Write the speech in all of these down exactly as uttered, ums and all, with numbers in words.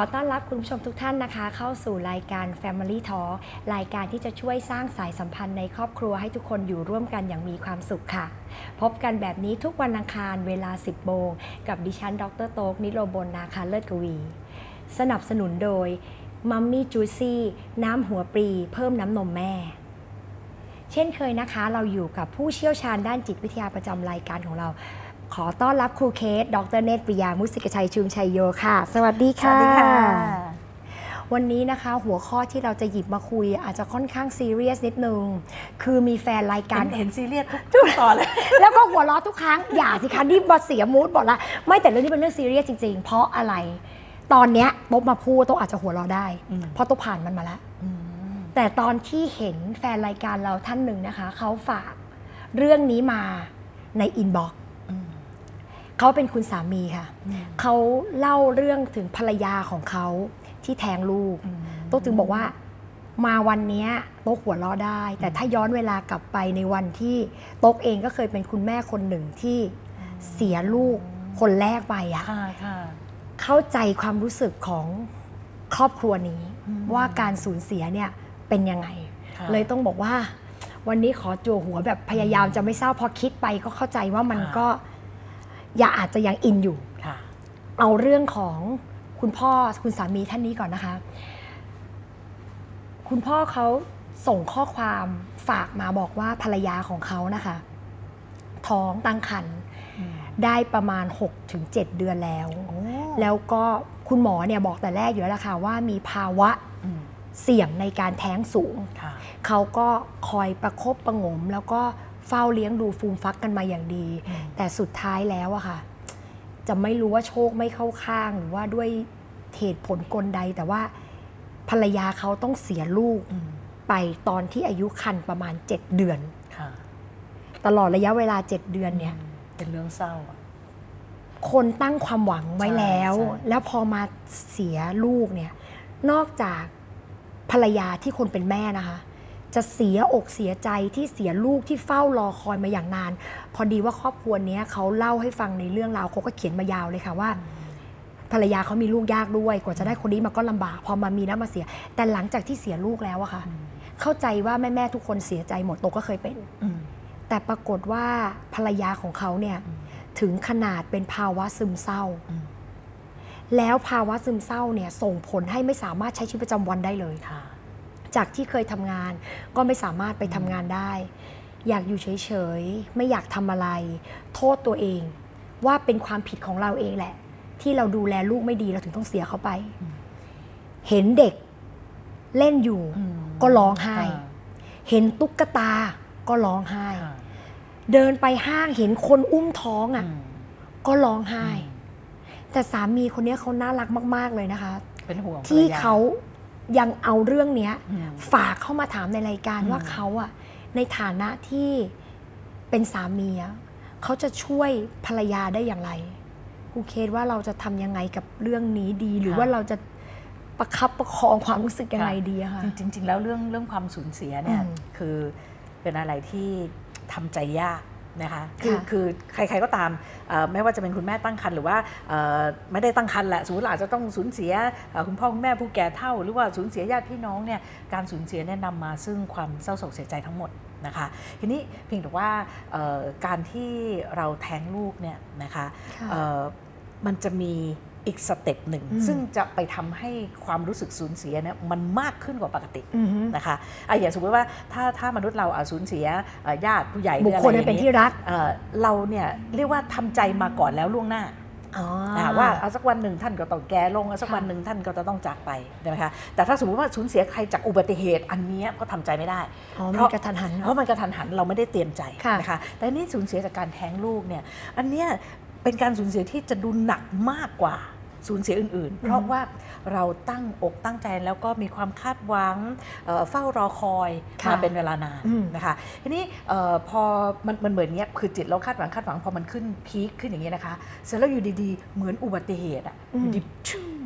อต้อนรับคุณผู้ชมทุกท่านนะคะเข้าสู่รายการ Family Talk รายการที่จะช่วยสร้างสายสัมพันธ์ในครอบครัวให้ทุกคนอยู่ร่วมกันอย่างมีความสุขค่ะพบกันแบบนี้ทุกวันอังคารเวลา สิบโมงกับดิฉันดร.โต๊ก นิโรบลนาคาเลิศกวีสนับสนุนโดยมัมมี่จูซี่น้ำหัวปลีเพิ่มน้ำนมแม่เช่นเคยนะคะเราอยู่กับผู้เชี่ยวชาญด้านจิตวิทยาประจำรายการของเราขอต้อนรับครูเคสดร.เนตร ปิยามุสิกชัยชุมชัยโยค่ะสวัสดีค่ะวันนี้นะคะหัวข้อที่เราจะหยิบมาคุยอาจจะค่อนข้างซีเรียสนิดนึงคือมีแฟนรายการเห็นซีเรียสทุกตอนเลยแล้วก็หัวเราะทุกครั้งอย่าสิคะนี่บอสเสียมูดบอกละไม่แต่เรื่องนี้เป็นเรื่องซีเรียสจริงๆเพราะอะไรตอนเนี้ยโต๊ะมาพูดโต๊ะอาจจะหัวเราะได้เพราะโต๊ะผ่านมันมาแล้วแต่ตอนที่เห็นแฟนรายการเราท่านหนึ่งนะคะเขาฝากเรื่องนี้มาในอินบ็อกซ์เขาเป็นคุณสามีค่ะเขาเล่าเรื่องถึงภรรยาของเขาที่แท้งลูกโต๊ะถึงบอกว่ามาวันนี้โต๊ะหัวเราะได้แต่ถ้าย้อนเวลากลับไปในวันที่โต๊ะเองก็เคยเป็นคุณแม่คนหนึ่งที่เสียลูกคนแรกไปอะเข้าใจความรู้สึกของครอบครัวนี้ว่าการสูญเสียเนี่ยเป็นยังไงเลยต้องบอกว่าวันนี้ขอจั่วหัวแบบพยายามจะไม่เศร้าพอคิดไปก็เข้าใจว่ามันก็อย่าอาจจะยังอินอยู่เอาเรื่องของคุณพ่อคุณสามีท่านนี้ก่อนนะคะคุณพ่อเขาส่งข้อความฝากมาบอกว่าภรรยาของเขานะคะท้องตั้งครรภ์ได้ประมาณ หกถึงเจ็ด เดือนแล้วแล้วก็คุณหมอเนี่ยบอกแต่แรกอยู่แล้วค่ะว่ามีภาวะเสี่ยงในการแท้งสูงเขาก็คอยประคบประงมแล้วก็เฝ้าเลี้ยงดูฟูมฟักกันมาอย่างดีแต่สุดท้ายแล้วอะค่ะจะไม่รู้ว่าโชคไม่เข้าข้างหรือว่าด้วยเหตุผลกลใดแต่ว่าภรรยาเขาต้องเสียลูกไปตอนที่อายุครรภ์ประมาณเจ็ดเดือนตลอดระยะเวลาเจ็ดเดือนเนี่ยเป็นเรื่องเศร้าคนตั้งความหวังไว้แล้วแล้วพอมาเสียลูกเนี่ยนอกจากภรรยาที่คนเป็นแม่นะคะจะเสียอกเสียใจที่เสียลูกที่เฝ้ารอคอยมาอย่างนานพอดีว่าครอบครัวนี้เขาเล่าให้ฟังในเรื่องราวเขาก็เขียนมายาวเลยค่ะว่าภรรยาเขามีลูกยากด้วยกว่าจะได้คนนี้มาก็ลำบากพอมามีแล้วมาเสียแต่หลังจากที่เสียลูกแล้วอะค่ะเข้าใจว่าแม่ๆทุกคนเสียใจหมดโตก็เคยเป็นแต่ปรากฏว่าภรรยาของเขาเนี่ยถึงขนาดเป็นภาวะซึมเศร้าแล้วภาวะซึมเศร้าเนี่ยส่งผลให้ไม่สามารถใช้ชีวิตประจำวันได้เลยจากที่เคยทำงานก็ไม่สามารถไปทำงานได้อยากอยู่เฉยๆไม่อยากทำอะไรโทษตัวเองว่าเป็นความผิดของเราเองแหละที่เราดูแลลูกไม่ดีเราถึงต้องเสียเขาไปเห็นเด็กเล่นอยู่ก็ร้องไห้เห็นตุ๊กตาก็ร้องไห้เดินไปห้างเห็นคนอุ้มท้องอ่ะก็ร้องไห้แต่สามีคนนี้เขาน่ารักมากๆเลยนะคะเป็นห่วงที่เขายังเอาเรื่องนี้ฝากเข้ามาถามในรายการว่าเขาอะในฐานะที่เป็นสามีเขาจะช่วยภรรยาได้อย่างไรครูเคสว่าเราจะทำยังไงกับเรื่องนี้ดีหรือว่าเราจะประคับประคองความรู้สึกยังไงดีอะคะจริงๆแล้วเรื่องเรื่องความสูญเสียเนี่ยคือเป็นอะไรที่ทำใจยากนะคะคือคือใครๆก็ตามไม่ว่าจะเป็นคุณแม่ตั้งครรภ์หรือว่าไม่ได้ตั้งครรภ์แหละสมมติอาจจะต้องสูญเสียคุณพ่อคุณแม่ผู้แก่เฒ่าหรือว่าสูญเสียญาติพี่น้องเนี่ยการสูญเสียเนี่ยนำมาซึ่งความเศร้าโศกเสียใจทั้งหมดนะคะทีนี้เพียงแต่ว่าการที่เราแท้งลูกเนี่ยนะคะมันจะมีอีกสเต็ปหนึ่งซึ่งจะไปทำให้ความรู้สึกสูญเสียเนี่ยมันมากขึ้นกว่าปกตินะคะอย่างสมมติว่าถ้าถ้ามนุษย์เราสูญเสียญาติผู้ใหญ่บุคคลเป็นที่รักเราเนี่ยเรียกว่าทำใจมาก่อนแล้วล่วงหน้าว่าเอาสักวันหนึ่งท่านก็ต้องแก่ลงเอาสักวันหนึ่งท่านก็จะต้องจากไปใช่ไหมคะแต่ถ้าสมมติว่าสูญเสียใครจากอุบัติเหตุอันนี้ก็ทำใจไม่ได้เพราะกระทันหันเพราะมันกระทันหันเราไม่ได้เตรียมใจนะคะแต่นี่สูญเสียจากการแท้งลูกเนี่ยอันเนี้ยเป็นการสูญเสียที่จะดูหนักมากกว่าสูญเสียอื่นๆเพราะว่าเราตั้งอกตั้งใจแล้วก็มีความคาดหวังเฝ้ารอคอยมาเป็นเวลานานนะคะทีนี้พอมันมันเหมือนเงี้ยคือจิตเราคาดหวังคาดหวังพอมันขึ้นพีคขึ้นอย่างเงี้ยนะคะเสร็จแล้วอยู่ดีๆเหมือนอุบัติเหตุอ่ะดิบชุ่ม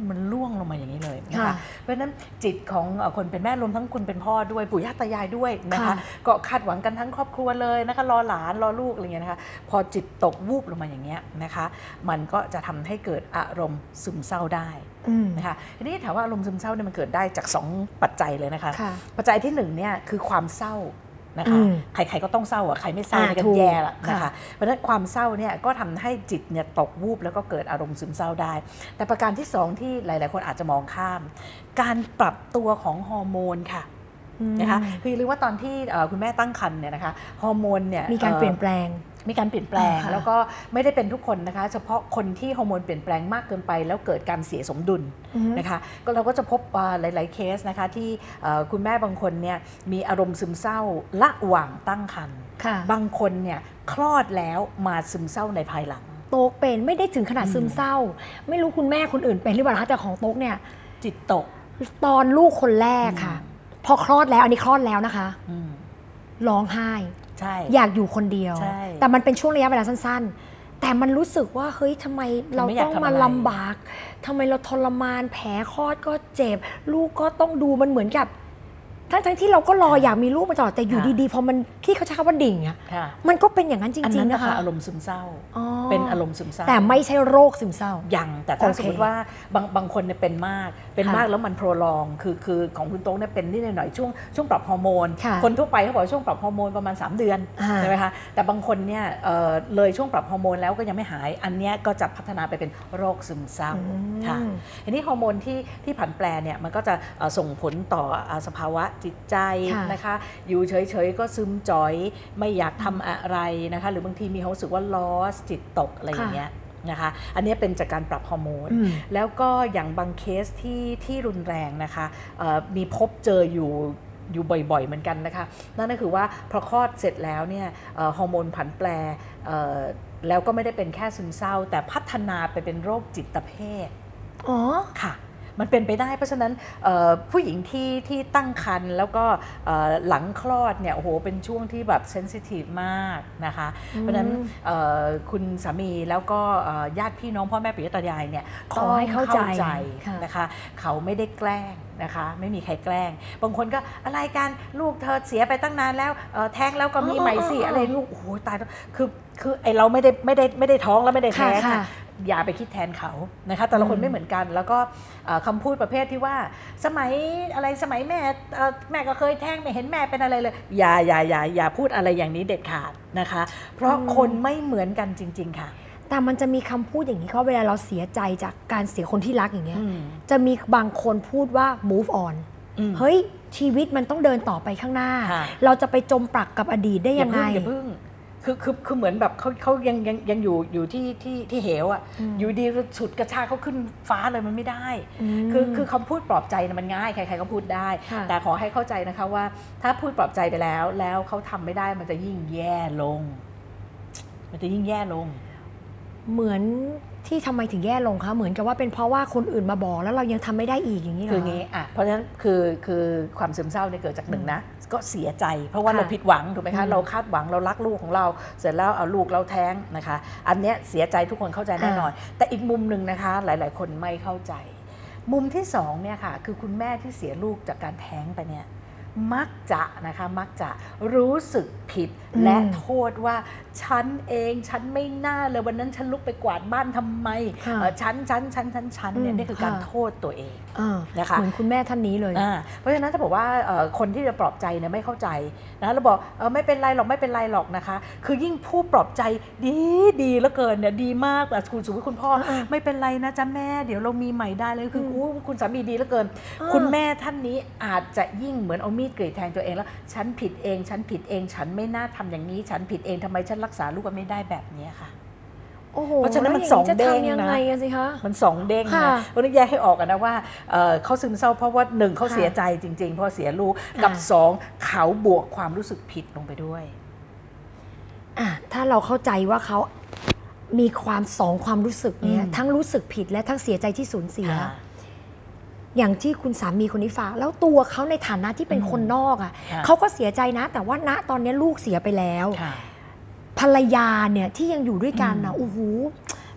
มันล่วงลงมาอย่างนี้เลยนะคะเพราะฉะนั้นจิตของคนเป็นแม่รวมทั้งคุณเป็นพ่อด้วยปู่ย่าตายายด้วยนะคะก็คาดหวังกันทั้งครอบครัวเลยนะคะรอหลานรอลูกอะไรเงี้ยนะคะพอจิตตกวูบลงมาอย่างเงี้ยนะคะมันก็จะทำให้เกิดอารมณ์ซึมเศร้าได้นะคะทีนี้ถามว่าอารมณ์ซึมเศร้าเนี่ยมันเกิดได้จากสองปัจจัยเลยนะคะปัจจัยที่หนึ่งเนี่ยคือความเศร้านะคะใครๆก็ต้องเศร้าอ่ะใครไม่เศร้าก็แย่ละนะคะเพราะฉะนั้นความเศร้าเนี่ยก็ทำให้จิตเนี่ยตกวูบแล้วก็เกิดอารมณ์ซึมเศร้าได้แต่ประการที่สองที่หลายๆคนอาจจะมองข้ามการปรับตัวของฮอร์โมนค่ะนะคะคืออย่าลืมว่าตอนที่คุณแม่ตั้งครรภ์เนี่ยนะคะฮอร์โมนเนี่ยมีการเปลี่ยนแปลงมีการเปลี่ยนแปลงแล้วก็ไม่ได้เป็นทุกคนนะคะเฉพาะคนที่ฮอร์โมนเปลี่ยนแปลงมากเกินไปแล้วเกิดการเสียสมดุลนะคะก็เราก็จะพบหลายๆเคสนะคะที่คุณแม่บางคนเนี่ยมีอารมณ์ซึมเศร้าระหว่างตั้งครรภ์บางคนเนี่ยคลอดแล้วมาซึมเศร้าในภายหลังโต๊กเป็นไม่ได้ถึงขนาดซึมเศร้าไม่รู้คุณแม่คนอื่นเป็นหรือเปล่าแต่ของโต๊กเนี่ยจิตตกตอนลูกคนแรกค่ะพอคลอดแล้วอันนี้คลอดแล้วนะคะร้องไห้อยากอยู่คนเดียวแต่มันเป็นช่วงระยะเวลาสั้นๆแต่มันรู้สึกว่าเฮ้ยทำไมเราต้องมาลำบากทำไมเราทรมานแผลคลอดก็เจ็บลูกก็ต้องดูมันเหมือนกับทั้งๆที่เราก็รออยากมีลูกมาตลอดแต่อยู่ดีๆพอมันที่เขาใช้คำว่าดิ่งอ่ะมันก็เป็นอย่างนั้นจริงๆนะคะอารมณ์ซึมเศร้าเป็นอารมณ์ซึมเศร้าแต่ไม่ใช่โรคซึมเศร้าอย่างแต่ถ้าสมมติว่าบางบางคนเนี่ยเป็นมากเป็นมากแล้วมันโปรลองคือคือของคุณโต๊งเนี่ยเป็นนิดหน่อยช่วงช่วงปรับฮอร์โมนคนทั่วไปเขาบอกช่วงปรับฮอร์โมนประมาณสามเดือนใช่ไหมคะแต่บางคนเนี่ยเลยช่วงปรับฮอร์โมนแล้วก็ยังไม่หายอันนี้ก็จะพัฒนาไปเป็นโรคซึมเศร้าค่ะอันนี้ฮอร์โมนที่ที่ผันแปรเนี่ยมันก็จะส่งผลต่อสภาวะจิตใจนะคะอยู่เฉยๆก็ซึมจ่อยไม่อยากทำอะไรนะคะหรือบางทีมีความรู้สึกว่า loss จิตตกอะไรอย่างเงี้ยนะคะอันนี้เป็นจากการปรับฮอร์โมนแล้วก็อย่างบางเคสที่ที่รุนแรงนะคะมีพบเจออยู่อยู่บ่อยๆเหมือนกันนะคะนั่นก็คือว่าพอคลอดเสร็จแล้วเนี่ยฮอร์โมนผันแปรแล้วก็ไม่ได้เป็นแค่ซึมเศร้าแต่พัฒนาไปเป็นโรคจิตเภทอ๋อค่ะมันเป็นไปได้เพราะฉะนั้นผู้หญิงที่ที่ตั้งครรภ์แล้วก็หลังคลอดเนี่ยโอ้โหเป็นช่วงที่แบบเซนซิทีฟมากนะคะเพราะฉะนั้นคุณสามีแล้วก็ญาติพี่น้องพ่อแม่ปู่ย่าตายายเนี่ยขอให้เข้าใจนะคะเขาไม่ได้แกล้งนะคะไม่มีใครแกล้งบางคนก็อะไรกันลูกเธอเสียไปตั้งนานแล้วแท้งแล้วก็มีใหม่สิอะไรลูกโอ้โหตายแล้วคือคือไอเราไม่ได้ไม่ได้ไม่ได้ท้องแล้วไม่ได้แท้งอย่าไปคิดแทนเขานะคะแต่ละคนไม่เหมือนกันแล้วก็คำพูดประเภทที่ว่าสมัยอะไรสมัยแม่แม่ก็เคยแท้งไม่เห็นแม่เป็นอะไรเลยอย่าอย่าอย่าอย่าพูดอะไรอย่างนี้เด็ดขาดนะคะเพราะคนไม่เหมือนกันจริงๆค่ะแต่มันจะมีคำพูดอย่างนี้เขาเวลาเราเสียใจจากการเสียคนที่รักอย่างเงี้ยจะมีบางคนพูดว่า move on เฮ้ยชีวิตมันต้องเดินต่อไปข้างหน้าเราจะไปจมปลักกับอดีตได้ยังไงอย่าพึ่งคือคือคือเหมือนแบบเขาเขายังยังยังอยู่อยู่ที่ที่ที่เหวอ่ะอยู่ดีฉุดกระชากเขาขึ้นฟ้าเลยมันไม่ได้คือคือคำพูดปลอบใจมันง่ายใครๆก็พูดได้แต่ขอให้เข้าใจนะคะว่าถ้าพูดปลอบใจไปแล้วแล้วเขาทำไม่ได้มันจะยิ่งแย่ลงมันจะยิ่งแย่ลงเหมือนที่ทำไมถึงแย่ลงคะเหมือนกับว่าเป็นเพราะว่าคนอื่นมาบอกแล้วเรายังทำไม่ได้อีกอย่างนี้เหรอคืองี้อ่ะเพราะฉะนั้นคือคือความซึมเศร้าเนี่ยเกิดจากหนึ่งนะก็เสียใจเพราะว่าเราผิดหวังถูกไหมคะเราคาดหวังเรารักลูกของเราเสร็จแล้วเอาลูกเราแท้งนะคะอันเนี้ยเสียใจทุกคนเข้าใจแน่นอนแต่อีกมุมหนึ่งนะคะหลายๆคนไม่เข้าใจมุมที่สองเนี่ยค่ะคือคุณแม่ที่เสียลูกจากการแท้งไปเนี่ยมักจะนะคะมักจะรู้สึกผิดและโทษว่าฉันเองฉันไม่น่าเลยวันนั้นฉันลุกไปกวาดบ้านทำไมฉันฉันฉันฉันฉันเนี่ยนี่คือการโทษตัวเองนะคะเหมือนคุณแม่ท่านนี้เลยเพราะฉะนั้นถ้าบอกว่าคนที่จะปลอบใจเนี่ยไม่เข้าใจนะเราบอกไม่เป็นไรหรอกไม่เป็นไรหรอกนะคะคือยิ่งผู้ปลอบใจดีดีเหลือเกินเนี่ยดีมากแบบคุณสมมติคุณพ่อไม่เป็นไรนะจ๊ะแม่เดี๋ยวเรามีใหม่ได้เลยคือคุณสามีดีเหลือเกินคุณแม่ท่านนี้อาจจะยิ่งเหมือนเอามีดกรีดแทงตัวเองแล้วฉันผิดเองฉันผิดเองฉันไม่น่าทำอย่างนี้ฉันผิดเองทำไมฉันรักษาลูกไม่ได้แบบนี้ค่ะเพราะฉะนั้นมันสองเด้งนะมันสองเด้งนะเพราะนั้นแยกให้ออกกันนะว่าเขาซึมเศร้าเพราะว่าหนึ่งเขาเสียใจจริงๆเพราะเสียลูกกับสองเขาบวกความรู้สึกผิดลงไปด้วยถ้าเราเข้าใจว่าเขามีความสองความรู้สึกเนี่ยทั้งรู้สึกผิดและทั้งเสียใจที่สูญเสียอย่างที่คุณสามีคนนี้ฝากแล้วตัวเขาในฐานะที่เป็นคนนอกอ่ะเขาก็เสียใจนะแต่ว่าณตอนนี้ลูกเสียไปแล้วภรรยาเนี่ยที่ยังอยู่ด้วยกันนะโอ้โห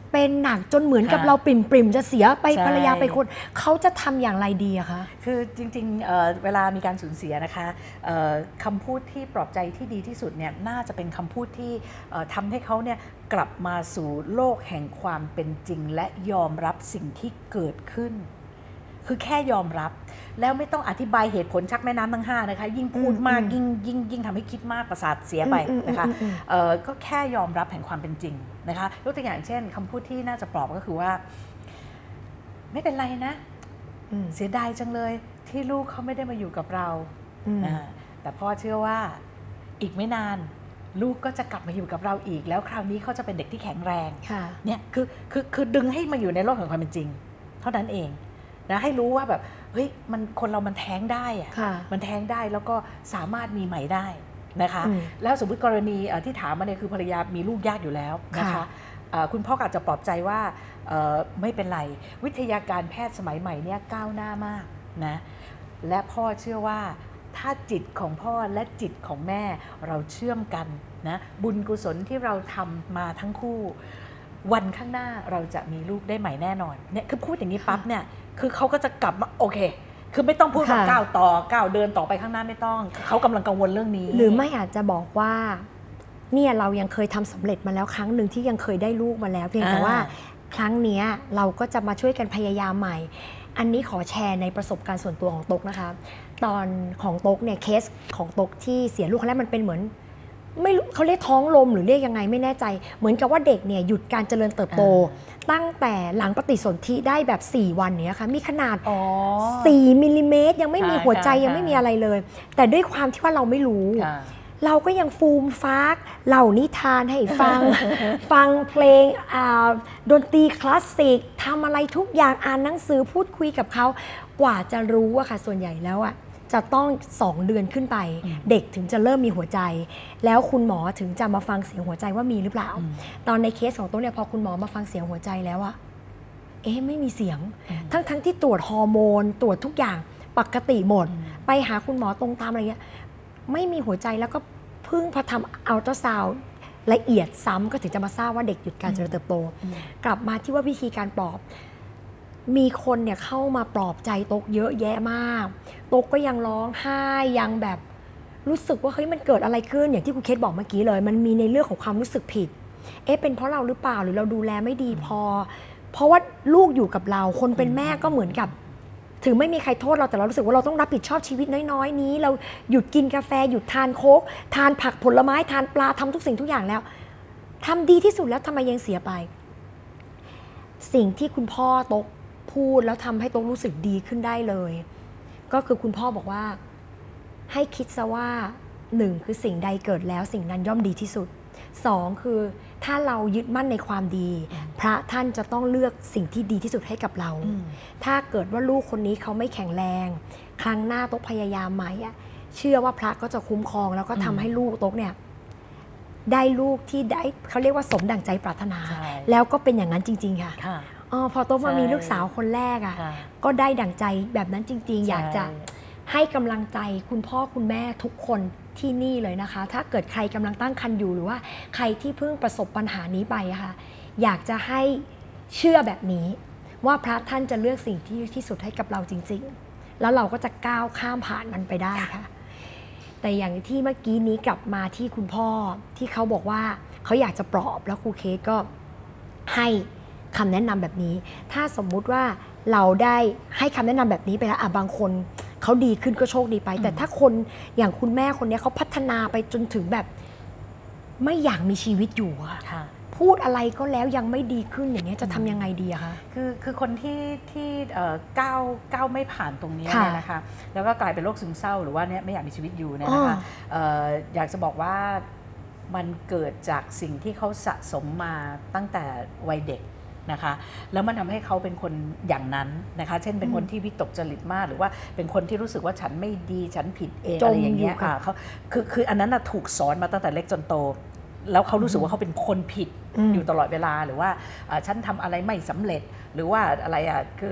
เป็นหนักจนเหมือนกับเราปริ่มๆจะเสียไปภรรยาไปคนเขาจะทำอย่างไรดีอะคะคือจริงๆ เ, เวลามีการสูญเสียนะคะคำพูดที่ปลอบใจที่ดีที่สุดเนี่ยน่าจะเป็นคำพูดที่ทำให้เขาเนี่ยกลับมาสู่โลกแห่งความเป็นจริงและยอมรับสิ่งที่เกิดขึ้นคือแค่ยอมรับแล้วไม่ต้องอธิบายเหตุผลชักแม่น้ำทั้งห้านะคะยิ่งพูดมากยิ่งยิ่งยิ่งทำให้คิดมากประสาทเสียไปนะคะก็แค่ยอมรับแห่งความเป็นจริงนะคะยกตัวอย่างเช่นคำพูดที่น่าจะปลอบก็คือว่าไม่เป็นไรนะเสียดายจังเลยที่ลูกเขาไม่ได้มาอยู่กับเราแต่พ่อเชื่อว่าอีกไม่นานลูกก็จะกลับมาอยู่กับเราอีกแล้วคราวนี้เขาจะเป็นเด็กที่แข็งแรงเนี่ยคือคือคือดึงให้มาอยู่ในโลกแห่งความเป็นจริงเท่านั้นเองนะให้รู้ว่าแบบเฮ้ยมันคนเรามันแท้งได้อะมันแท้งได้แล้วก็สามารถมีใหม่ได้นะคะแล้วสมมติกรณีที่ถามมาเนี่ยคือภรรยามีลูกยากอยู่แล้วนะคะคุณพ่ออาจจะปลอบใจว่าไม่เป็นไรวิทยาการแพทย์สมัยใหม่เนี่ยก้าวหน้ามากนะและพ่อเชื่อว่าถ้าจิตของพ่อและจิตของแม่เราเชื่อมกันนะบุญกุศลที่เราทำมาทั้งคู่วันข้างหน้าเราจะมีลูกได้ใหม่แน่นอนเนี่ยคือพูดอย่างนี้ปั๊บเนี่ยคือเขาก็จะกลับมาโอเคคือไม่ต้องพูดว่าก้าวต่อก้าวเดินต่อไปข้างหน้าไม่ต้องเขากำลังกังวลเรื่องนี้หรือไม่อาจจะบอกว่าเนี่ยเรายังเคยทำสำเร็จมาแล้วครั้งหนึ่งที่ยังเคยได้ลูกมาแล้วเพียงแต่ว่าครั้งนี้เราก็จะมาช่วยกันพยายามใหม่อันนี้ขอแชร์ในประสบการณ์ส่วนตัวของต๊กนะคะตอนของต๊กเนี่ยเคสของต๊กที่เสียลูกครั้งแรกมันเป็นเหมือนไม่รู้เขาเรียกท้องลมหรือเรียกยังไงไม่แน่ใจเหมือนกับว่าเด็กเนี่ยหยุดการเจริญเติบโตตั้งแต่หลังปฏิสนธิได้แบบสี่วันเนี่ยค่ะมีขนาดสี่มิลลิเมตรยังไม่มีหัวใจยังไม่มีอะไรเลยแต่ด้วยความที่ว่าเราไม่รู้เราก็ยังฟูมฟากเล่านิทานให้ฟัง ฟังเพลงดนตรีคลาสสิกทำอะไรทุกอย่างอ่านหนังสือพูดคุยกับเขากว่าจะรู้อะค่ะส่วนใหญ่แล้วอะจะต้องสองเดือนขึ้นไปเด็กถึงจะเริ่มมีหัวใจแล้วคุณหมอถึงจะมาฟังเสียงหัวใจว่ามีหรือเปล่าตอนในเคสของตัวเนี่ยพอคุณหมอมาฟังเสียงหัวใจแล้วอะเอ๊ะไม่มีเสียงทั้งทั้งที่ตรวจฮอร์โมนตรวจทุกอย่างปกติหมดไปหาคุณหมอตรงตามอะไรเงี้ยไม่มีหัวใจแล้วก็เพิ่งพอทำอัลตราซาวด์ละเอียดซ้ำก็ถึงจะมาทราบว่าเด็กหยุดการเจริญเติบโตกลับมาที่ว่าวิธีการปลอบมีคนเนี่ยเข้ามาปลอบใจต๊กเยอะแยะมากต๊กก็ยังร้องไห้ยังแบบรู้สึกว่าเฮ้ยมันเกิดอะไรขึ้นอย่างที่คุณเคสบอกเมื่อกี้เลยมันมีในเรื่องของความรู้สึกผิดเอ๊ะเป็นเพราะเราหรือเปล่าหรือเราดูแลไม่ดีพอเพราะว่าลูกอยู่กับเราคนเป็นแม่ก็เหมือนกับถึงไม่มีใครโทษเราแต่เรารู้สึกว่าเราต้องรับผิดชอบชีวิตน้อยๆนี้เราหยุดกินกาแฟหยุดทานโค้กทานผักผลไม้ทานปลาทำทุกสิ่งทุกอย่างแล้วทำดีที่สุดแล้วทำไมยังเสียไปสิ่งที่คุณพ่อต๊กพูดแล้วทำให้ต๊กรู้สึกดีขึ้นได้เลยก็คือคุณพ่อบอกว่าให้คิดซะว่าหนึ่งคือสิ่งใดเกิดแล้วสิ่งนั้นย่อมดีที่สุดสองคือถ้าเรายึดมั่นในความดีพระท่านจะต้องเลือกสิ่งที่ดีที่สุดให้กับเราถ้าเกิดว่าลูกคนนี้เขาไม่แข็งแรงครั้งหน้าต๊กพยายามใหม่อ่ะเชื่อว่าพระก็จะคุ้มครองแล้วก็ทำให้ลูกต๊กเนี่ยได้ลูกที่ได้เขาเรียกว่าสมดั่งใจปรารถนาแล้วก็เป็นอย่างนั้นจริงๆค่ะอ๋อพอโตมามีลูกสาวคนแรกอ่ะก็ได้ดั่งใจแบบนั้นจริงๆอยากจะให้กำลังใจคุณพ่อคุณแม่ทุกคนที่นี่เลยนะคะถ้าเกิดใครกำลังตั้งครรภ์อยู่หรือว่าใครที่เพิ่งประสบปัญหานี้ไปอะค่ะอยากจะให้เชื่อแบบนี้ว่าพระท่านจะเลือกสิ่งที่ดีที่สุดให้กับเราจริงๆแล้วเราก็จะก้าวข้ามผ่านมันไปได้ค่ะแต่อย่างที่เมื่อกี้นี้กลับมาที่คุณพ่อที่เขาบอกว่าเขาอยากจะปลอบแล้วครูเคสก็ให้คำแนะนำแบบนี้ถ้าสมมุติว่าเราได้ให้คำแนะนำแบบนี้ไปแล้วอ่ะบางคนเขาดีขึ้นก็โชคดีไปแต่ถ้าคนอย่างคุณแม่คนนี้เขาพัฒนาไปจนถึงแบบไม่อยากมีชีวิตอยู่อะพูดอะไรก็แล้วยังไม่ดีขึ้นอย่างนี้จะทำยังไงดีอะคะคือคือคนที่ที่ก้าวก้าวไม่ผ่านตรงนี้เนี่ยนะคะแล้วก็กลายเป็นโรคซึมเศร้าหรือว่าเนี่ยไม่อยากมีชีวิตอยู่เนี่ยนะคะอยากจะบอกว่ามันเกิดจากสิ่งที่เขาสะสมมาตั้งแต่วัยเด็กนะคะแล้วมันทำให้เขาเป็นคนอย่างนั้นนะคะเช่นเป็นคนที่วิตกจริตมากหรือว่าเป็นคนที่รู้สึกว่าฉันไม่ดีฉันผิดเองอะไรอย่างเงี้ยเขาคือคืออันนั้นถูกสอนมาตั้งแต่เล็กจนโตแล้วเขารู้สึกว่าเขาเป็นคนผิดอยู่ตลอดเวลาหรือว่าฉันทำอะไรไม่สำเร็จหรือว่าอะไรอ่ะคือ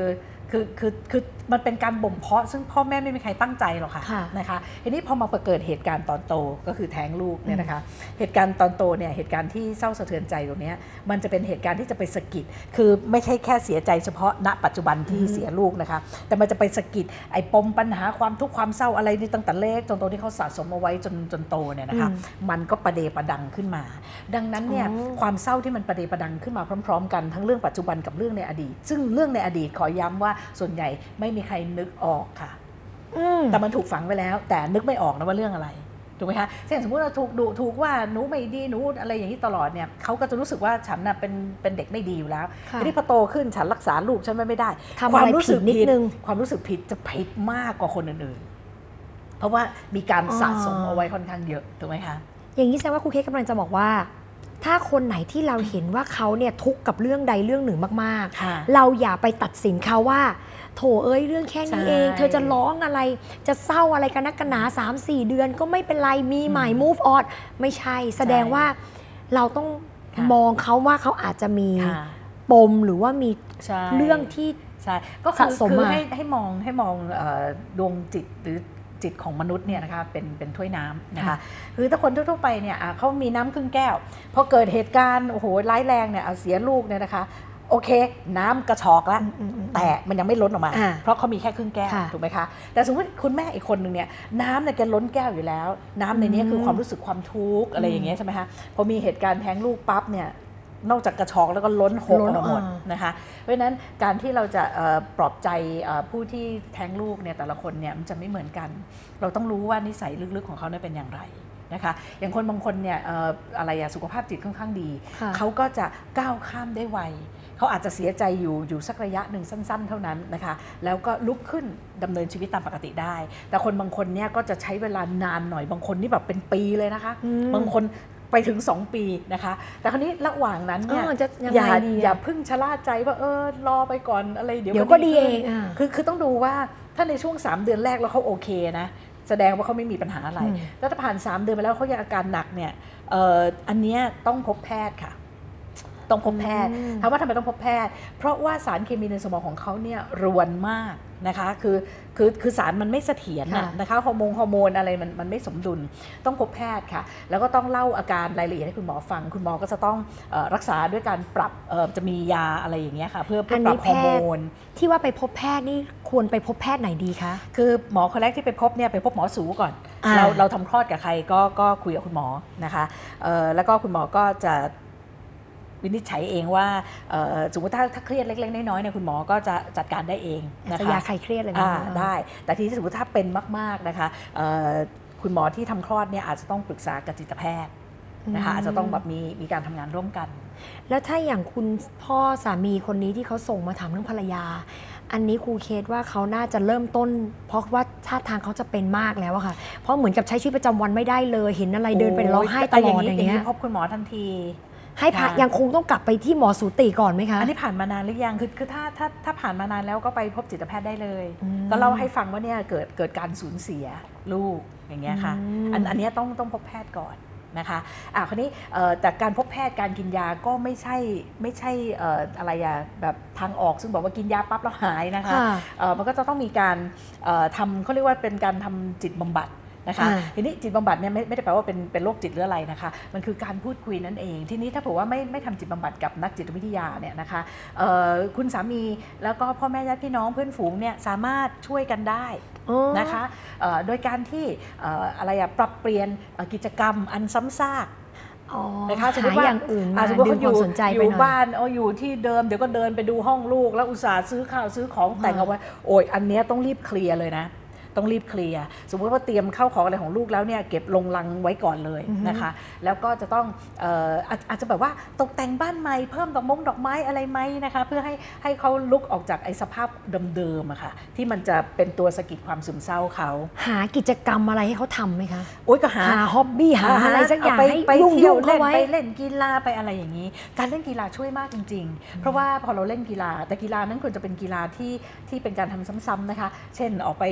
คือคือคือมันเป็นการบ่มเพาะซึ่งพ่อแม่ไม่มีใครตั้งใจหรอกค่ะค่ะนะคะทีนี้พอมาเกิดเหตุการณ์ตอนโตก็คือแท้งลูกเนี่ยนะคะเหตุการณ์ตอนโตเนี่ยเหตุการณ์ที่เศร้าสะเทือนใจตรงนี้มันจะเป็นเหตุการณ์ที่จะไปสะกิดคือไม่ใช่แค่เสียใจเฉพาะณปัจจุบันที่เสียลูกนะคะแต่มันจะไปสะกิดไอ้ปมปัญหาความทุกข์ความเศร้าอะไรนี่ตั้งแต่เล็กจนโตที่เขาสะสมเอาไว้จนจนโตเนี่ยนะคะมันก็ประเดประดังขึ้นมาดังนั้นเนี่ยความเศร้าที่มันประเดประดังขึ้นมาพร้อมๆกันทั้งเรื่องปัจจุบันกับเรื่องในอดีตซึ่งเรื่องในอดีตขอย้ำว่าส่วนใหญ่ไม่มีใครนึกออกค่ะแต่มันถูกฝังไว้แล้วแต่นึกไม่ออกนะว่าเรื่องอะไรถูกไหมคะเช่นสมมติเราถูกดุถูกว่าหนูไม่ดีหนูอะไรอย่างนี้ตลอดเนี่ยเขาก็จะรู้สึกว่าฉันน่ะเป็นเป็นเด็กไม่ดีอยู่แล้วทีนี้พอโตขึ้นฉันรักษาลูกฉันไม่ได้ความรู้สึกผิดความรู้สึกผิดจะผิดมากกว่าคนอื่นๆเพราะว่ามีการสะสมเอาไว้ค่อนข้างเยอะถูกไหมคะอย่างนี้แสดงว่าครูเคสกำลังจะบอกว่าถ้าคนไหนที่เราเห็นว่าเขาเนี่ยทุกข์กับเรื่องใดเรื่องหนึ่งมากๆเราอย่าไปตัดสินเขาว่าโถเอ้ยเรื่องแค่นี้เองเธอจะร้องอะไรจะเศร้าอะไรกันนักกันหนา สามสี่ เดือนก็ไม่เป็นไรมีใหม่ move on ไม่ใช่แสดงว่าเราต้องมองเขาว่าเขาอาจจะมีปมหรือว่ามีเรื่องที่ใช่ก็คือคือให้ให้มองให้มองดวงจิตหรือจิตของมนุษย์เนี่ยนะคะเป็นเป็นถ้วยน้ำนะคะคือถ้าคนทั่วๆไปเนี่ยเขามีน้ำครึ่งแก้วพอเกิดเหตุการณ์โอ้โหร้ายแรงเนี่ยเสียลูกเนี่ยนะคะโอเคน้ำกระชอกแล้วแต่มันยังไม่ล้นออกมาเพราะเขามีแค่ครึ่งแก้วถูกไหมคะแต่สมมติคุณแม่อีกคนหนึ่งเนี่ยน้ำเนี่ยแกล้นแก้วอยู่แล้วน้ำในนี้คือความรู้สึกความทุกข์อะไรอย่างเงี้ยใช่ไหมคะพอมีเหตุการณ์แท้งลูกปั๊บเนี่ยนอกจากกระชอกแล้วก็ล้นหกออกมาหมดนะคะเพราะฉะนั้นการที่เราจะปลอบใจผู้ที่แท้งลูกเนี่ยแต่ละคนเนี่ยมันจะไม่เหมือนกันเราต้องรู้ว่านิสัยลึกๆของเขาเนี่ยเป็นอย่างไรนะคะอย่างคนบางคนเนี่ยอะไรอะสุขภาพจิตค่อนข้างดีเขาก็จะก้าวข้ามได้ไวเขาอาจจะเสียใจอยู่อยู่สักระยะหนึ่งสั้นๆเท่านั้นนะคะแล้วก็ลุกขึ้นดำเนินชีวิตตามปกติได้แต่คนบางคนเนี่ยก็จะใช้เวลานานหน่อยบางคนนี่แบบเป็นปีเลยนะคะบางคนไปถึงสองปีนะคะแต่คราวนี้ระหว่างนั้นเนี่ยอย่าอย่าพึ่งชะล่าใจว่าเออรอไปก่อนอะไรเดี๋ยวก็ดีเองคือคือต้องดูว่าถ้าในช่วงสามเดือนแรกแล้วเขาโอเคนะแสดงว่าเขาไม่มีปัญหาอะไรแต่ถ้าผ่านสามเดือนไปแล้วเขายังอาการหนักเนี่ยอันนี้ต้องพบแพทย์ค่ะต้องพบแพทย์ถามว่าทำไมต้องพบแพทย์เพราะว่าสารเคมีในสมองของเขาเนี่ยรวนมากนะคะคือคือคือสารมันไม่เสถียรนะคะฮอร์โมนฮอร์โมนอะไรมันมันไม่สมดุลต้องพบแพทย์ค่ะแล้วก็ต้องเล่าอาการรายละเอียดให้คุณหมอฟังคุณหมอก็จะต้องรักษาด้วยการปรับจะมียาอะไรอย่างเงี้ยค่ะเพื่อปรับฮอร์โมนที่ว่าไปพบแพทย์นี่ควรไปพบแพทย์ไหนดีคะคือหมอคนแรกที่ไปพบเนี่ยไปพบหมอสูก่อนเราเราทำคลอดกับใครก็ก็คุยกับคุณหมอนะคะแล้วก็คุณหมอก็จะวินิจฉัยเองว่าสมมติถ้าถ้าเครียดเล็กๆน้อยๆเนี่ยคุณหมอก็จะจัดการได้เองนะคะยาคลายเครียดเลยนะได้แต่ทีนี้สมมติถ้าเป็นมากๆนะคะคุณหมอที่ทำคลอดเนี่ยอาจจะต้องปรึกษากับจิตแพทย์นะคะอาจจะต้องแบบมีมีการทำงานร่วมกันแล้วถ้าอย่างคุณพ่อสามีคนนี้ที่เขาส่งมาถามเรื่องภรรยาอันนี้ครูเคสว่าเขาน่าจะเริ่มต้นเพราะว่าท่าทางเขาจะเป็นมากแล้วอะค่ะเพราะเหมือนกับใช้ชีวิตประจำวันไม่ได้เลยเห็นอะไรเดินไปร้องไห้ตลอดอย่างเงี้ยพบคุณหมอทันทีให้ยังคงต้องกลับไปที่หมอสูติก่อนไหมคะอันนี้ผ่านมานานหรือยังคือคือถ้าถ้าถ้าผ่านมานานแล้วก็ไปพบจิตแพทย์ได้เลยก็เล่าให้ฟังว่าเนี่ยเกิดเกิดการสูญเสียลูกอย่างเงี้ยค่ะอันอันนี้ต้องต้องพบแพทย์ก่อนนะคะอ่ะคราวนี้แต่การพบแพทย์การกินยาก็ไม่ใช่ไม่ใช่อะไรอะแบบทางออกซึ่งบอกว่ากินยาปั๊บแล้วหายนะคะมันก็จะต้องมีการทำเขาเรียกว่าเป็นการทำจิตบำบัดนะคะทีนี้จิตบำบัดเนี่ยไม่ไม่ได้แปลว่าเป็นเป็นโรคจิตหรืออะไรนะคะมันคือการพูดคุยนั่นเองทีนี้ถ้าผมว่าไม่ไม่ทำจิตบำบัดกับนักจิตวิทยาเนี่ยนะคะคุณสามีแล้วก็พ่อแม่ญาติพี่น้องเพื่อนฝูงเนี่ยสามารถช่วยกันได้นะคะโดยการที่อะไรอะปรับเปลี่ยนกิจกรรมอันซ้ำซากนะคะสมมติว่าอย่างอื่นมาดึงความสนใจไปหน่อยอยู่บ้านเอาอยู่ที่เดิมเดี๋ยวก็เดินไปดูห้องลูกแล้วอุตส่าห์ซื้อข้าวซื้อของแต่งเอาไว้โอ้ยอันนี้ต้องรีบเคลียร์เลยนะต้องรีบเคลียร์สมมติว่าเตรียมเข้าของอะไรของลูกแล้วเนี่ยเก็บลงลังไว้ก่อนเลยนะคะแล้วก็จะต้องเอ่ออาจจะแบบว่าตกแต่งบ้านใหม่เพิ่มดอกมงดอกไม้อะไรไหมนะคะเพื่อให้ให้เขาลุกออกจากไอ้สภาพเดิมๆอะค่ะที่มันจะเป็นตัวสะกิดความซึมเศร้าเขาหากิจกรรมอะไรให้เขาทำไหมคะโอ๊ยก็หาหาฮ็อบบี้หาอะไรสักอย่างให้ไปเที่ยวเล่นไปเล่นกีฬาไปอะไรอย่างนี้การเล่นกีฬาช่วยมากจริงๆเพราะว่าพอเราเล่นกีฬาแต่กีฬานั้นควรจะเป็นกีฬาที่ที่เป็นการทำซ้ำๆนะคะเช่นออกไปวิ่ง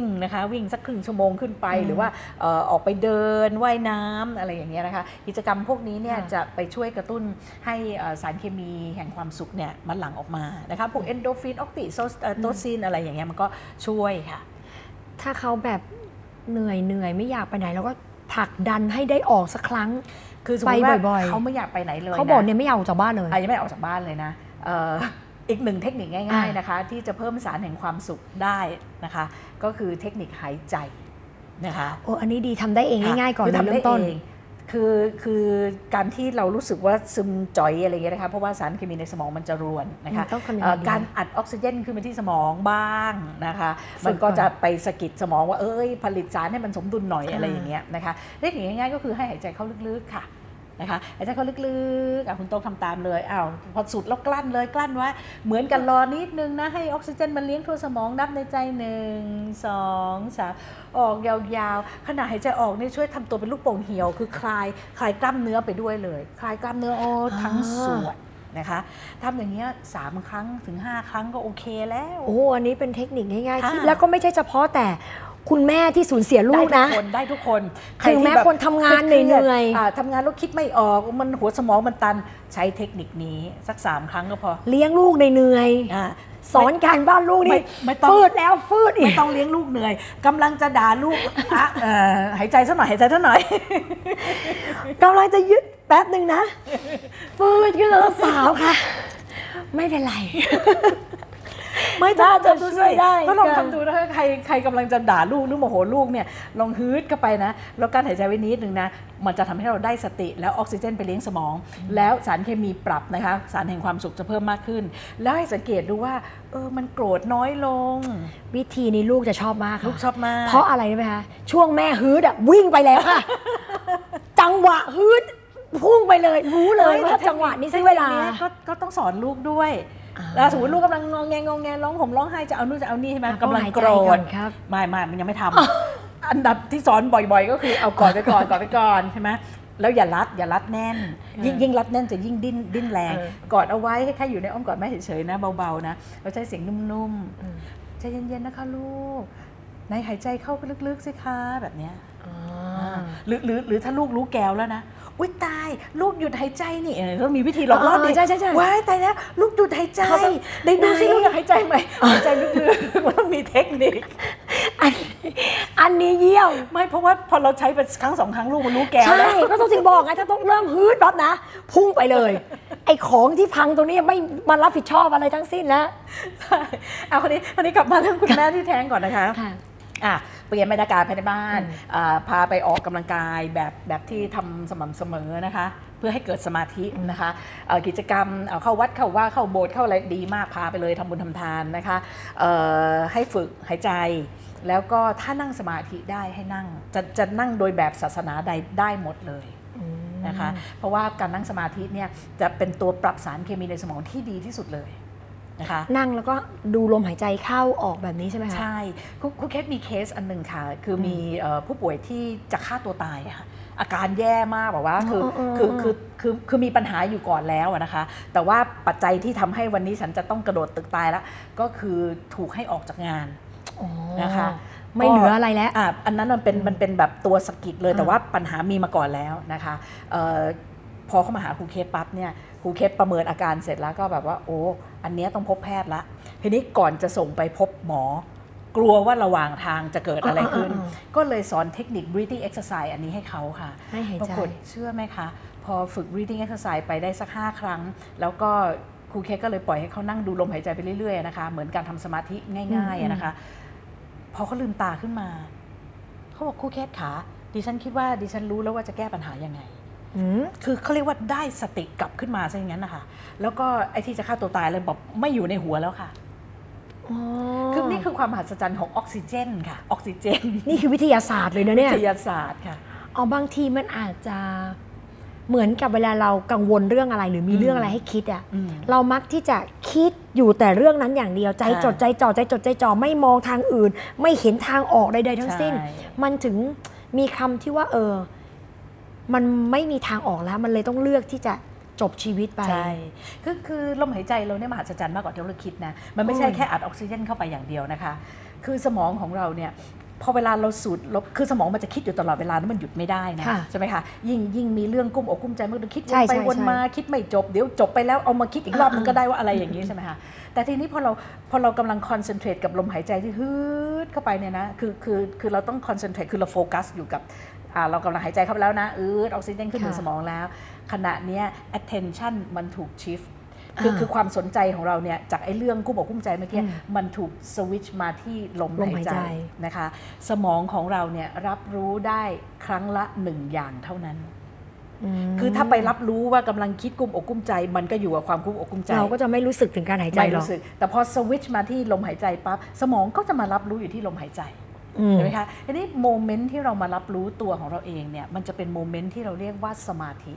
นะคะวิ่งสักครึ่งชั่วโมงขึ้นไปหรือว่าเอ่อออกไปเดินว่ายน้ำอะไรอย่างเงี้ยนะคะกิจกรรมพวกนี้เนี่ยจะไปช่วยกระตุ้นให้สารเคมีแห่งความสุขเนี่ยมันหลั่งออกมานะคะพวกเอนโดฟินออกติโตซินอะไรอย่างเงี้ยมันก็ช่วยค่ะถ้าเขาแบบเหนื่อยเหนื่อยไม่อยากไปไหนเราก็ผลักดันให้ได้ออกสักครั้งคือสมมติว่าเขาไม่อยากไปไหนเลยเขาบอกเนี่ยไม่อยากออกจากบ้านเลยยังไม่ออกจากบ้านเลยนะอีกหนึ่งเทคนิคง่ายๆนะคะที่จะเพิ่มสารแห่งความสุขได้นะคะก็คือเทคนิคหายใจนะคะโอ้อันนี้ดีทำได้เองง่ายๆก่อนเริ่มต้นคือคือการที่เรารู้สึกว่าซึมจ่อยอะไรเงี้ยนะคะเพราะว่าสารเคมีในสมองมันจะรวนนะคะการอัดออกซิเจนขึ้นมาที่สมองบ้างนะคะมันก็จะไปสะกิดสมองว่าเอ้ยผลิตสารให้มันสมดุลหน่อยอะไรอย่างเงี้ยนะคะเทคนิคง่ายๆก็คือให้หายใจเข้าลึกๆค่ะนะคะหายใจเข้าลึกๆคุณโต้งทำตามเลยอ้าวพอสุดแล้วกลั้นเลยกลั้นไว้เหมือนกันรอนิดนึงนะให้ออกซิเจนมันเลี้ยงทั่วสมองนับในใจหนึ่งสองสามออกยาวๆขณะหายใจออกนี่ช่วยทำตัวเป็นลูกโป่งเหี่ยวคือคลายคลายกล้ามเนื้อไปด้วยเลยคลายกล้ามเนื้อโอ้ทั้งส่วนนะคะทำอย่างเงี้ยสามครั้งถึงห้าครั้งก็โอเคแล้วโอ้อันนี้เป็นเทคนิคง่ายๆที่แล้วก็ไม่ใช่เฉพาะแต่คุณแม่ที่สูญเสียลูกนะได้ทุกคนถึงแม้คนทำงานเหนื่อยๆทำงานแล้วคิดไม่ออกมันหัวสมองมันตันใช้เทคนิคนี้สักสามครั้งก็พอเลี้ยงลูกเหนื่อยสอนการบ้านลูกนี่ฟืดแล้วฟืดอีกไม่ต้องเลี้ยงลูกเหนื่อยกำลังจะด่าลูกหายใจสักหน่อยหายใจสักหน่อยกำลังจะยึดแป๊บหนึ่งนะฟืดก็แล้วสาวค่ะไม่เป็นไรไม่ถ้าจะช่วยได้ก็ลองทำดูนะใครใครกำลังจะด่าลูกหรือโมโหลูกเนี่ยลองฮืดเข้าไปนะแล้วการหายใจไว้นิดนึงนะมันจะทำให้เราได้สติแล้วออกซิเจนไปเลี้ยงสมองแล้วสารเคมีปรับนะคะสารแห่งความสุขจะเพิ่มมากขึ้นแล้วให้สังเกตดูว่าเออมันโกรธน้อยลงวิธีนี้ลูกจะชอบมากลูกชอบมากเพราะอะไรรู้ไหมคะช่วงแม่ฮืดอ่ะวิ่งไปแล้วค่ะจังหวะฮืดพุ่งไปเลยรู้เลยว่าจังหวะนี้ใช้เวลาก็ต้องสอนลูกด้วยแล้วสมมติลูกกำลังงองแงงองแงร้องผมร้องไห้จะเอานู่นจะเอานี่ใช่ไหมกำลังโกรธไม่ไม่มันยังไม่ทำอันดับที่สอนบ่อยๆก็คือเอากอดไปก่อนกอดไปก่อนใช่ไหมแล้วอย่ารัดอย่ารัดแน่นยิ่งยิ่งรัดแน่นจะยิ่งดิ้นดิ้นแรงกอดเอาไว้แค่อยู่ในอ้อมกอดแม่เฉยๆนะเบาๆนะเราใช้เสียงนุ่มๆใจเย็นๆนะคะลูกในหายใจเข้าไปลึกๆสิคะแบบเนี้ยหรือหรือหรือถ้าลูกรู้แก้วแล้วนะอุ้ยตายลูกหยุดหายใจนี่ก็มีวิธีหลอกล่อเด็กว้ายตายแล้วลูกหยุดหายใจได้ดูสิลูกอยากหายใจไหมหายใจลึกๆมันต้องมีเทคนิคอันนี้เยี่ยมไม่เพราะว่าพอเราใช้ไปครั้งสองครั้งลูกมันรู้แก้วใช่ก็ต้องถึงบอกไงถ้าต้องเริ่มฮืดปั๊บนะพุ่งไปเลยไอ้ของที่พังตรงนี้ไม่มารับผิดชอบอะไรทั้งสิ้นแล้วใช่เอาคนนี้คนนี้กลับมาเรื่องคุณแม่ที่แท้งก่อนนะคะอ่ะเปลี่ยนบรรยากาศภายในบ้านพาไปออกกำลังกายแบบแบบที่ทำสม่ำเสมอนะคะเพื่อให้เกิดสมาธินะคะกิจกรรมเข้าวัดเข้าว่าเข้าโบสถ์เข้าอะไรดีมากพาไปเลยทำบุญทำทานนะคะให้ฝึกหายใจแล้วก็ถ้านั่งสมาธิได้ให้นั่งจะจะนั่งโดยแบบศาสนาใดได้หมดเลยนะคะเพราะว่าการนั่งสมาธิเนี่ยจะเป็นตัวปรับสารเคมีในสมองที่ดีที่สุดเลยนั่งแล้วก็ดูลมหายใจเข้าออกแบบนี้ใช่ไหมคะใช่ครูเคสมีเคสอันหนึ่งค่ะคือมีผู้ป่วยที่จะฆ่าตัวตายค่ะอาการแย่มากแบบว่าคือคือคือคือคือมีปัญหาอยู่ก่อนแล้วนะคะแต่ว่าปัจจัยที่ทำให้วันนี้ฉันจะต้องกระโดดตึกตายแล้วก็คือถูกให้ออกจากงานนะคะไม่เหลืออะไรแล้วอ่ะอันนั้นมันเป็นมันเป็นแบบตัวสกิดเลยแต่ว่าปัญหามีมาก่อนแล้วนะคะพอเข้ามาหาครูเคสปั๊บเนี่ยครูเคสประเมินอาการเสร็จแล้วก็แบบว่าโอ้อันนี้ต้องพบแพทย์ละทีนี้ก่อนจะส่งไปพบหมอกลัวว่าระหว่างทางจะเกิดอะไรขึ้นก็เลยสอนเทคนิค breathing exercise อันนี้ให้เขาค่ะปรากฏเชื่อไหมคะพอฝึก breathing exercise ไปได้สักห้าครั้งแล้วก็ครูเคสก็เลยปล่อยให้เขานั่งดูลมหายใจไปเรื่อยๆนะคะเหมือนการทำสมาธิง่ายๆนะคะพอเขาลืมตาขึ้นมาเขาบอกครูเคสขาดิฉันคิดว่าดิฉันรู้แล้วว่าจะแก้ปัญหายังไงคือเขาเรียกว่าได้สติกลับขึ้นมาซะอย่างนั้นนะคะแล้วก็ไอ้ที่จะฆ่าตัวตายเลยบอกไม่อยู่ในหัวแล้วค่ะคือนี่คือความมหัศจรรย์ของออกซิเจนค่ะออกซิเจนนี่คือวิทยาศาสตร์เลยนะเนี่ยวิทยาศาสตร์ค่ะอ๋อบางทีมันอาจจะเหมือนกับเวลาเรากังวลเรื่องอะไรหรือมีเรื่องอะไรให้คิดอ่ะเรามักที่จะคิดอยู่แต่เรื่องนั้นอย่างเดียวใจจดใจจ่อใจจดใจจ่อไม่มองทางอื่นไม่เห็นทางออกใดๆทั้งสิ้นมันถึงมีคำที่ว่าเออมันไม่มีทางออกแล้วมันเลยต้องเลือกที่จะจบชีวิตไปใช่คือคือลมหายใจเราเนี่ยมหัศจรรย์มากกว่าที่เราคิดนะมันไม่ใช่แค่อัดออกซิเจนเข้าไปอย่างเดียวนะคะคือสมองของเราเนี่ยพอเวลาเราสูดลบคือสมองมันจะคิดอยู่ตลอดเวลาแล้วมันหยุดไม่ได้นะใช่ไหมคะยิ่งยิ่งมีเรื่องกุ้มอกกุ้มใจมันก็คิดวนไปวนมาคิดไม่จบเดี๋ยวจบไปแล้วเอามาคิดอีกรอบนึงก็ได้ว่าอะไรอย่างนี้ใช่ไหมคะแต่ทีนี้พอเราพอเรากำลังคอนเซนเทรตกับลมหายใจที่ฮึดเข้าไปเนี่ยนะคือคือคือเราต้องคอนเซนเทรตคือเราโฟกัสอยู่กับเรากำลังหายใจเข้าไปแล้วนะอืดออกซิเจนขึ้นถึงสมองแล้วขณะนี้ attention มันถูก shift คือคือความสนใจของเราเนี่ยจากไอ้เรื่องกุ้มอกกุ้มใจเมื่อกี้มันถูกสวิตช์มาที่ลมหายใจนะคะสมองของเราเนี่ยรับรู้ได้ครั้งละหนึ่งอย่างเท่านั้นคือถ้าไปรับรู้ว่ากำลังคิดกุ้มอกกุ้มใจมันก็อยู่กับความกุ้มอกกุ้มใจเราก็จะไม่รู้สึกถึงการหายใจหรอกแต่พอสวิตช์มาที่ลมหายใจปั๊บสมองก็จะมารับรู้อยู่ที่ลมหายใจใช่ไหมคะทีนี้โมเมนต์ที่เรามารับรู้ตัวของเราเองเนี่ยมันจะเป็นโมเมนต์ที่เราเรียกว่าสมาธิ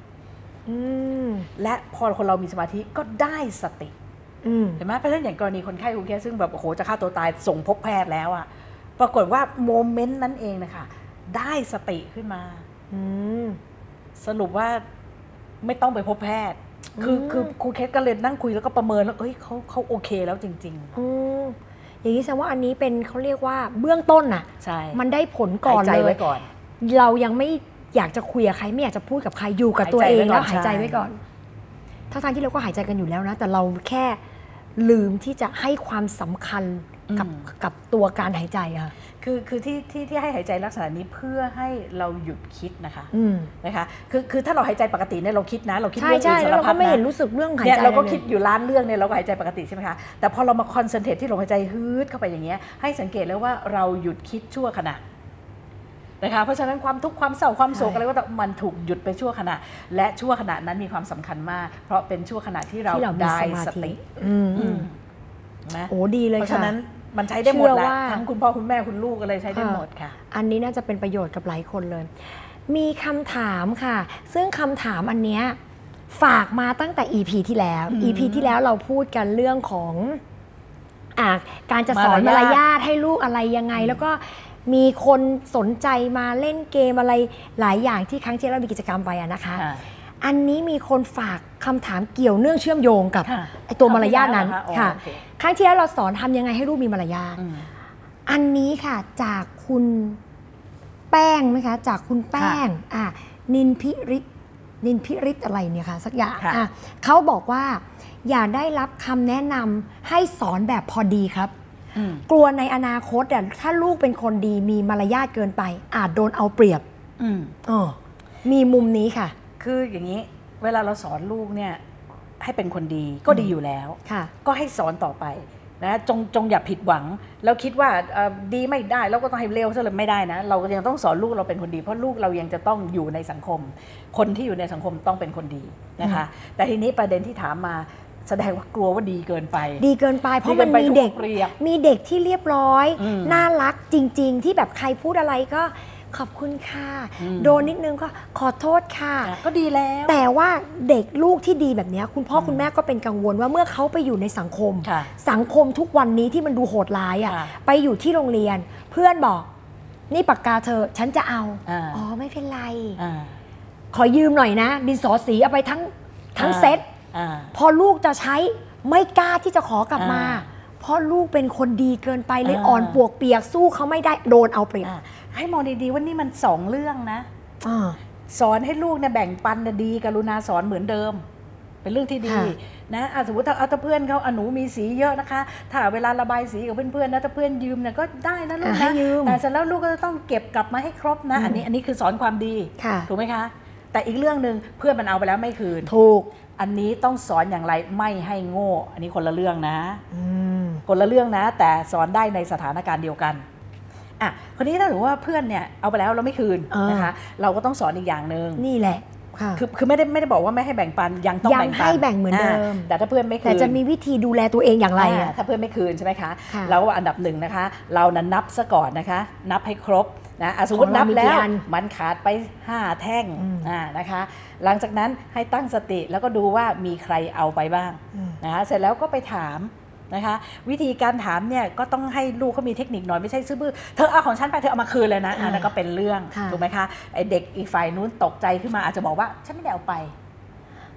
และพอคนเรามีสมาธิก็ได้สติเห็นไหมเพราะฉะนั้นอย่างกรณีคนไข้คุณแค่ซึ่งแบบโอ้โหจะฆ่าตัวตายส่งพบแพทย์แล้วอะปรากฏว่าโมเมนต์นั้นเองนะคะได้สติขึ้นมาสรุปว่าไม่ต้องไปพบแพทย์คือคือครูเคสก็เลยนั่งคุยแล้วก็ประเมินแล้วเอ้ยเขาเขาโอเคแล้วจริงๆอย่างนี้แสดงว่าอันนี้เป็นเขาเรียกว่าเบื้องต้นน่ะใช่มันได้ผลก่อนเลย เรายังไม่อยากจะคุยกับใครไม่อยากจะพูดกับใครอยู่กับตัวเองแล้วหายใจไว้ก่อนทั้งทางที่เราก็หายใจกันอยู่แล้วนะแต่เราแค่ลืมที่จะให้ความสำคัญกับกับตัวการหายใจค่ะคือคือที่ที่ที่ให้หายใจลักษณะนี้เพื่อให้เราหยุดคิดนะคะนะคะคือคือถ้าเราหายใจปกติเนี่ยเราคิดนะเราคิดเรื่องอื่นสารพัดนะเราก็ไม่เห็นรู้สึกเรื่องหายใจเราก็คิดอยู่ล้านเรื่องเนี่ยเราก็หายใจปกติใช่ไหมคะแต่พอเรามาคอนเซนเทรตที่ลมหายใจฮืดเข้าไปอย่างเงี้ยให้สังเกตแล้วว่าเราหยุดคิดชั่วขณะนะคะเพราะฉะนั้นความทุกข์ความเศร้าความโศกอะไรก็ต้องมันถูกหยุดไปชั่วขณะและชั่วขณะนั้นมีความสำคัญมากเพราะเป็นชั่วขณะที่เราได้สติโอ้ดีเลยค่ะเพราะฉะนั้นมันใช้ได้หมดแหละทั้งคุณพ่อคุณแม่คุณลูกอะไรใช้ได้หมดค่ะอันนี้น่าจะเป็นประโยชน์กับหลายคนเลยมีคำถามค่ะซึ่งคำถามอันเนี้ยฝากมาตั้งแต่ อี พี ที่แล้ว อี พี ที่แล้วเราพูดกันเรื่องของอ่ะการจะสอนมารยาทให้ลูกอะไรยังไงแล้วก็มีคนสนใจมาเล่นเกมอะไรหลายอย่างที่ครั้งที่เรามีกิจกรรมไปอะนะคะอันนี้มีคนฝากคำถามเกี่ยวเนื่องเชื่อมโยงกับไอตัวมารยาทนั้นค่ะครั้งที่แล้วเราสอนทำยังไงให้ลูกมีมารยาทอันนี้ค่ะจากคุณแป้งไหมคะจากคุณแป้งอ่ะนินพิริศนินพิริศอะไรเนี่ยค่ะสักอย่างอ่ะเขาบอกว่าอย่าได้รับคำแนะนำให้สอนแบบพอดีครับกลัวในอนาคตอ่ะถ้าลูกเป็นคนดีมีมารยาทเกินไปอาจโดนเอาเปรียบอ๋อมีมุมนี้ค่ะคืออย่างนี้เวลาเราสอนลูกเนี่ยให้เป็นคนดีก็ดีอยู่แล้วก็ให้สอนต่อไปนะจงจงอย่าผิดหวังแล้วคิดว่าดีไม่ได้แล้วก็ต้องให้เร็วซะเลยไม่ได้นะเรายังต้องสอนลูกเราเป็นคนดีเพราะลูกเรายังจะต้องอยู่ในสังคมคนที่อยู่ในสังคมต้องเป็นคนดีนะคะแต่ทีนี้ประเด็นที่ถามมาแสดงว่ากลัวว่าดีเกินไปดีเกินไปเพราะมันมีเด็กมีเด็กที่เรียบร้อยน่ารักจริงๆที่แบบใครพูดอะไรก็ขอบคุณค่ะโดนนิดนึงก็ขอโทษค่ะก็ดีแล้วแต่ว่าเด็กลูกที่ดีแบบนี้คุณพ่อคุณแม่ก็เป็นกังวลว่าเมื่อเขาไปอยู่ในสังคมสังคมทุกวันนี้ที่มันดูโหดร้ายอ่ะไปอยู่ที่โรงเรียนเพื่อนบอกนี่ปากกาเธอฉันจะเอาอ๋อไม่เป็นไรขอยืมหน่อยนะดินสอสีเอาไปทั้งทั้งเซ็ตพอลูกจะใช้ไม่กล้าที่จะขอกลับมาเพราะลูกเป็นคนดีเกินไปเลยอ่อนปวกเปียกสู้เขาไม่ได้โดนเอาเปรียบให้มองดีๆว่านี่มันสองเรื่องนะสอนให้ลูกเนี่ยแบ่งปันนะดีกรุณาสอนเหมือนเดิมเป็นเรื่องที่ดีนะสมมติถ้าเอาเพื่อนเขาอนุมีสีเยอะนะคะถ้าเวลาระบายสีกับเพื่อนๆนะถ้าเพื่อนยืมเนี่ยก็ได้นะลูกนะแต่เสร็จแล้วลูกก็จะต้องเก็บกลับมาให้ครบนะอันนี้อันนี้คือสอนความดีถูกไหมคะแต่อีกเรื่องหนึ่งเพื่อนมันเอาไปแล้วไม่คืนถูกอันนี้ต้องสอนอย่างไรไม่ให้โง่อันนี้คนละเรื่องนะคนละเรื่องนะแต่สอนได้ในสถานการณ์เดียวกันอ่ะคนนี้ถ้าถือว่าเพื่อนเนี่ยเอาไปแล้วเราไม่คืนนะคะเราก็ต้องสอนอีกอย่างหนึ่งนี่แหละคือคือไม่ได้ไม่ได้บอกว่าไม่ให้แบ่งปันยังต้องแบ่งปันยังให้แบ่งเหมือนเดิมแต่ถ้าเพื่อนไม่คืนแต่จะมีวิธีดูแลตัวเองอย่างไรถ้าเพื่อนไม่คืนใช่ไหมคะเราอันดับหนึ่งนะคะเรานั้นนับซะก่อนนะคะนับให้ครบนะสมมตินับแล้วมันขาดไปห้าแท่งนะคะหลังจากนั้นให้ตั้งสติแล้วก็ดูว่ามีใครเอาไปบ้างนะคะเสร็จแล้วก็ไปถามนะคะวิธีการถามเนี่ยก็ต้องให้ลูกเขามีเทคนิคหน่อยไม่ใช่ซื่อบื้อเธอเอาของฉันไปเธอเอามาคืนเลยนะนั่นก็เป็นเรื่องถูกไหมคะไอเด็กอีกฝ่ายนู้นตกใจขึ้นมาอาจจะบอกว่าฉันไม่ได้เอาไป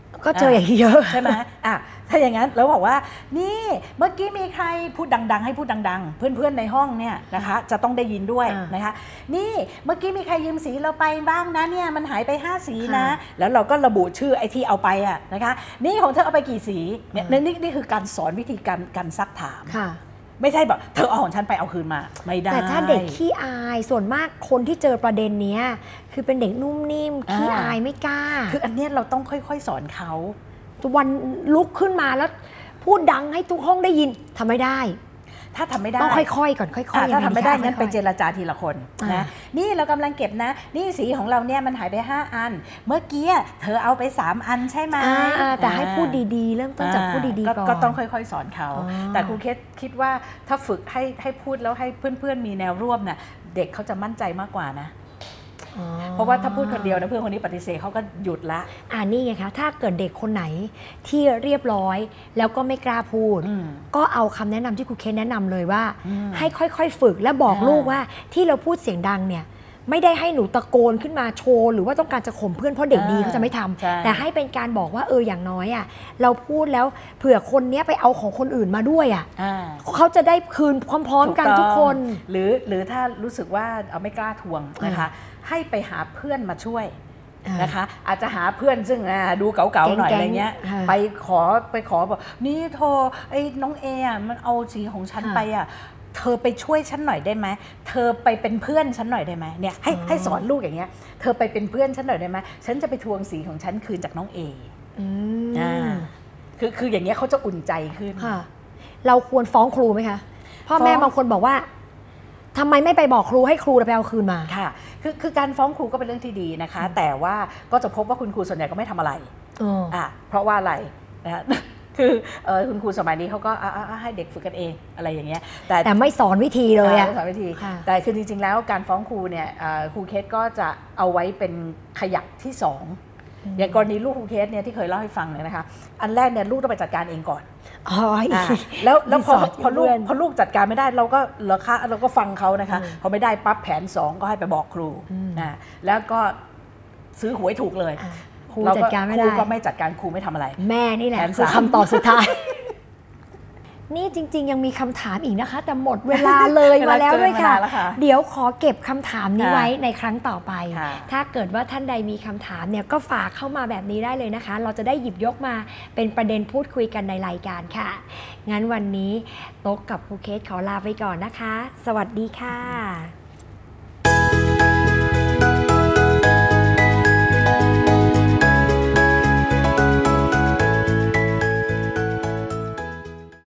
ก็เจออย่างนี้เยอะใช่ไหมอ่ะถ้าอย่างนั้นเราบอกว่านี่เมื่อกี้มีใครพูดดังๆให้พูดดังๆเพื่อนๆในห้องเนี่ยนะคะจะต้องได้ยินด้วยนะคะนี่เมื่อกี้มีใครยืมสีเราไปบ้างนะเนี่ยมันหายไปห้าสีนะแล้วเราก็ระบุชื่อไอ้ที่เอาไปอ่ะนะคะนี่ของเธอเอาไปกี่สีเนี่ยนี่นี่คือการสอนวิธีการการซักถามไม่ใช่แบบเธอเอาของฉันไปเอาคืนมาไม่ได้แต่ถ้าเด็กขี้อายส่วนมากคนที่เจอประเด็นนี้คือเป็นเด็กนุ่มนิ่มขี้อายไม่กล้าคืออันนี้เราต้องค่อยๆสอนเขาวันลุกขึ้นมาแล้วพูดดังให้ทุกห้องได้ยินทำไม่ได้ถ้าทำไม่ได้ต้องค่อยๆก่อนค่อยๆถ้าทำไม่ได้งั้นไปเจรจาทีละคนนะนี่เรากำลังเก็บนะนี่สีของเราเนี่ยมันหายไปห้าอันเมื่อกี้เธอเอาไปสามอันใช่ไหมแต่ให้พูดดีๆเริ่มต้นจากพูดดีๆก่อนก็ต้องค่อยๆสอนเขาแต่ครูเคสคิดว่าถ้าฝึกให้ให้พูดแล้วให้เพื่อนๆมีแนวร่วมน่ะเด็กเขาจะมั่นใจมากกว่านะเพราะว่าถ้าพูดคนเดียวนะเพื่อนคนนี้ปฏิเสธเขาก็หยุดละอ่านี่ไงคะถ้าเกิดเด็กคนไหนที่เรียบร้อยแล้วก็ไม่กล้าพูดก็เอาคำแนะนำที่ครูเคนแนะนำเลยว่าให้ค่อยๆฝึกและบอกลูกว่าที่เราพูดเสียงดังเนี่ยไม่ได้ให้หนูตะโกนขึ้นมาโชว์หรือว่าต้องการจะข่มเพื่อนเพราะเด็กดีเขาจะไม่ทำแต่ให้เป็นการบอกว่าเอออย่างน้อยอ่ะเราพูดแล้วเผื่อคนนี้ไปเอาของคนอื่นมาด้วยอ่ะเขาจะได้คืนพร้อมๆกันทุกคนหรือหรือถ้ารู้สึกว่าเอาไม่กล้าทวงนะคะให้ไปหาเพื่อนมาช่วยนะคะอาจจะหาเพื่อนซึ่งดูเก๋าๆหน่อยอะไรเงี้ยไปขอไปขอบอกนี่โทรไอ้น้องเออ่ะมันเอาสีของฉันไปอ่ะเธอไปช่วยฉันหน่อยได้ไหมเธอไปเป็นเพื่อนฉันหน่อยได้ไหมเนี่ยให้ให้สอนลูกอย่างเงี้ยเธอไปเป็นเพื่อนฉันหน่อยได้ไหมฉันจะไปทวงสีของฉันคืนจากน้องเออ่าคือคืออย่างเงี้ยเขาจะอุ่นใจขึ้นเราควรฟ้องครูไหมคะพ่อแม่บางคนบอกว่าทำไมไม่ไปบอกครูให้ครูไปเอาคืนมาค่ะคือคือการฟ้องครูก็เป็นเรื่องที่ดีนะคะแต่ว่าก็จะพบว่าคุณครูส่วนใหญ่ก็ไม่ทำอะไรอ่าเพราะว่าอะไรนะคือคุณครูสมัยนี้เขาก็ให้เด็กฝึกกันเองอะไรอย่างเงี้ยแต่แต่ไม่สอนวิธีเลยอะสอนวิธีแต่คือจริงๆแล้วการฟ้องครูเนี่ยครูเคสก็จะเอาไว้เป็นขยักที่สองอย่างกรณีลูกครูเคสเนี่ยที่เคยเล่าให้ฟังเนี่ยนะคะอันแรกเนี่ยลูกต้องไปจัดการเองก่อนแล้วแล้วพอพอลูกพอลูกจัดการไม่ได้เราก็เราคะเราก็ฟังเขานะคะพอไม่ได้ปั๊บแผนสองก็ให้ไปบอกครูนะแล้วก็ซื้อหวยถูกเลยครูจัดการไม่ได้ครูก็ไม่จัดการครูไม่ทำอะไรแม่นี่แหละคือคำตอบสุดท้ายนี่จริงๆยังมีคำถามอีกนะคะแต่หมดเวลาเลยมาแล้วด้วยค่ะเดี๋ยวขอเก็บคำถามนี้ไว้ในครั้งต่อไปถ้าเกิดว่าท่านใดมีคำถามเนี่ยก็ฝากเข้ามาแบบนี้ได้เลยนะคะเราจะได้หยิบยกมาเป็นประเด็นพูดคุยกันในรายการค่ะงั้นวันนี้โต๊ะกับครูเคสขอลาไปก่อนนะคะสวัสดีค่ะ